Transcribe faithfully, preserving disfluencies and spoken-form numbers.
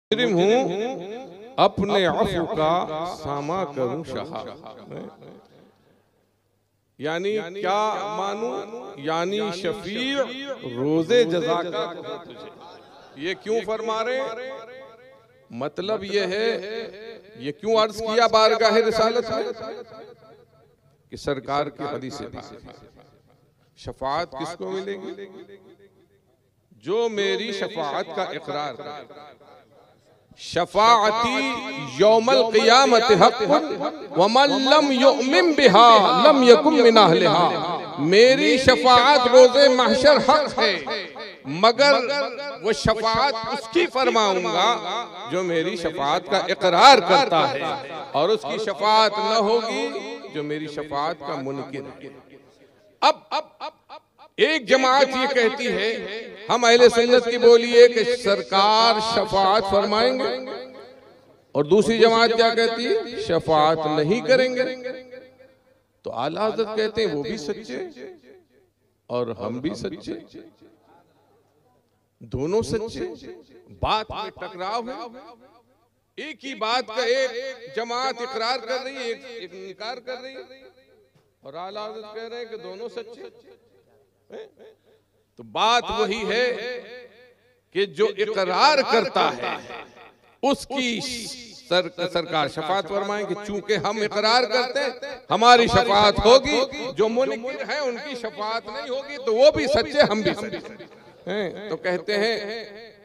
मुजरिम हूँ अपने अफ़ू का सामा करूँ शहा। यानी क्या मानूं, यानी शफीर रोजे जज़ा का तुझे। ये क्यों फरमा रहे? मतलब ये है, ये क्यों अर्ज किया बारगाह रिसालत में कि सरकार की हदीस से शफाअत किसको मिलेगी? जो मेरी शफाअत का इकरार करे। शफाअती यौमल क़ियामत हक़्क़ुन व मन लम युमिन बिहा लम यकुम मिन अहलिहा। मेरी शफाअत रोज़े महशर हक है, मगर वो शफाअत उसकी फरमाऊंगा जो मेरी शफाअत का इकरार करता है, और उसकी शफाअत न होगी जो मेरी शफाअत का मुनकिर है। अब अब अब एक जमात ये कहती है, हम अहले सुन्नत की बोलिए कि सरकार शफाअत फरमाएंगे, और दूसरी जमात क्या कहती है? शफाअत नहीं करेंगे। तो आला हज़रत कहते हैं वो भी सच्चे और हम भी सच्चे, दोनों सच्चे। बात में टकराव है, एक ही बात का एक जमात इकरार कर रही है, एक, एक इनकार कर रही है, और आला हज़रत कह रहे हैं कि दोनों सच्चे। तो बात वही है कि जो इकरार करता है उसकी सर, सरकार शफाअत फरमाएंगे। चूंकि हम इकरार करते हैं हमारी शफाअत होगी, जो मुनकिर है उनकी शफाअत नहीं होगी, तो वो भी सच्चे हम भी सच्चे हैं। तो कहते हैं